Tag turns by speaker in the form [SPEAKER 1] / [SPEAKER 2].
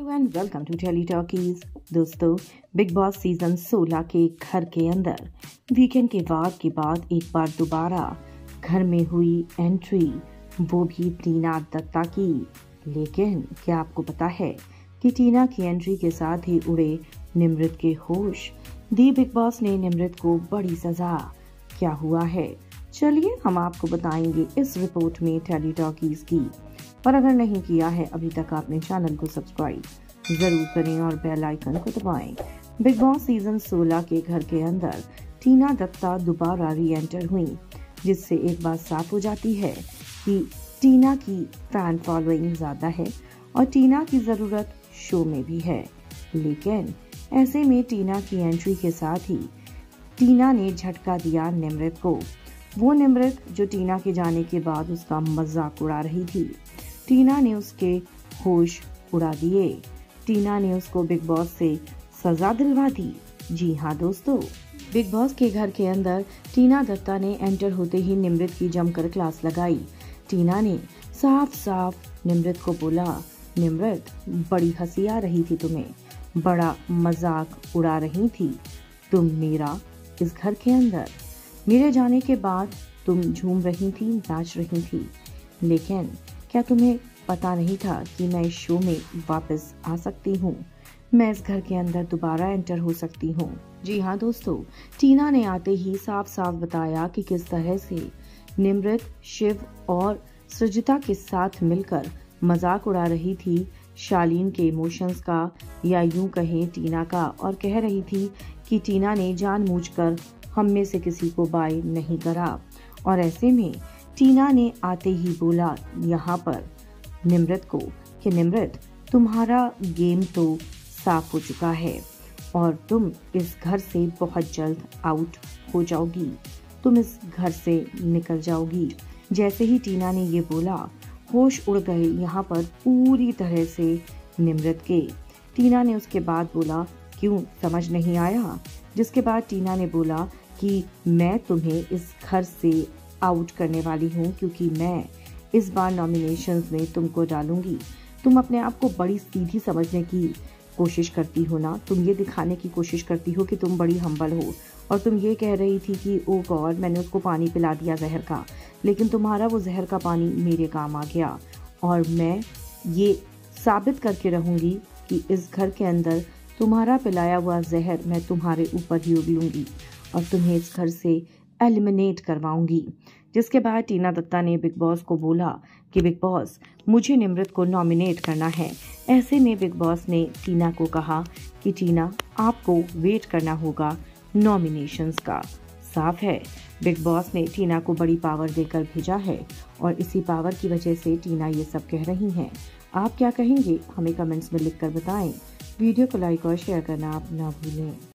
[SPEAKER 1] And welcome to Telly Talkies. दोस्तों, Bigg Boss season 16 के घर के अंदर वीकेंड के बाद एक बार दोबारा घर में हुई एंट्री, वो भी टीना दत्ता की। लेकिन क्या आपको पता है कि टीना की एंट्री के साथ ही उड़े निमृत के होश। दी बिग बॉस ने निमृत को बड़ी सजा। क्या हुआ है, चलिए हम आपको बताएंगे इस रिपोर्ट में टेली टॉकीज की। और अगर नहीं किया है अभी तक आपने चैनल को सब्सक्राइब जरूर करें और बेल आइकन को दबाएं। बिग बॉस सीजन 16 के घर के अंदर टीना दत्ता दोबारा री एंटर हुई, जिससे एक बात साफ हो जाती है कि टीना की फैन फॉलोइंग ज्यादा है और टीना की जरूरत शो में भी है। लेकिन ऐसे में टीना की एंट्री के साथ ही टीना ने झटका दिया निमृत को। वो निमृत जो टीना के जाने के बाद उसका मजाक उड़ा रही थी, टीना ने उसके होश उड़ा दिए। टीना ने उसको बिग बॉस से सजा दिलवा दी। जी हाँ दोस्तों, बिग बॉस के घर के अंदर टीना दत्ता ने एंटर होते ही निमृत की जमकर क्लास लगाई। टीना ने साफ साफ निमृत को बोला, निमृत बड़ी हंसी आ रही थी तुम्हें, बड़ा मजाक उड़ा रही थी तुम मेरा इस घर के अंदर। मेरे जाने के बाद तुम झूम रही थी, नाच रही थी, लेकिन क्या तुम्हें पता नहीं था कि मैं इस शो में वापस आ सकती हूँ, मैं इस घर के अंदर दोबारा एंटर हो सकती हूँ। जी हाँ दोस्तों, टीना ने आते ही साफ साफ बताया कि किस तरह से निमृत, शिव और सृजिता के साथ मिलकर मजाक उड़ा रही थी शालीन के इमोशंस का, या यूं कहें टीना का, और कह रही थी कि टीना ने जानबूझकर हम में से किसी को बाय नहीं करा। और ऐसे में टीना ने आते ही बोला यहाँ पर निमृत को कि निमृत, तुम्हारा गेम तो साफ हो चुका है और तुम इस घर से बहुत जल्द आउट हो जाओगी, तुम इस घर से निकल जाओगी। जैसे ही टीना ने ये बोला, होश उड़ गए यहाँ पर पूरी तरह से निमृत के। टीना ने उसके बाद बोला, क्यों समझ नहीं आया? जिसके बाद टीना ने बोला कि मैं तुम्हें इस घर से आउट करने वाली हूँ, क्योंकि मैं इस बार नॉमिनेशंस में तुमको डालूंगी। तुम अपने आप को बड़ी सीधी समझने की कोशिश करती हो ना, तुम ये दिखाने की कोशिश करती हो कि तुम बड़ी हम्बल हो, और तुम ये कह रही थी कि ओ गॉड मैंने उसको पानी पिला दिया जहर का, लेकिन तुम्हारा वो जहर का पानी मेरे काम आ गया, और मैं ये साबित करके रहूंगी कि इस घर के अंदर तुम्हारा पिलाया हुआ जहर मैं तुम्हारे ऊपर ही उगलूंगी और तुम्हें इस घर से एलिमिनेट करवाऊंगी। जिसके बाद टीना दत्ता ने बिग बॉस को बोला कि बिग बॉस, मुझे निमृत को नॉमिनेट करना है। ऐसे में बिग बॉस ने टीना को कहा कि टीना, आपको वेट करना होगा नॉमिनेशंस का। साफ है, बिग बॉस ने टीना को बड़ी पावर देकर भेजा है और इसी पावर की वजह से टीना ये सब कह रही हैं। आप क्या कहेंगे, हमें कमेंट्स में लिखकर बताएं। वीडियो को लाइक और शेयर करना आप ना भूलें।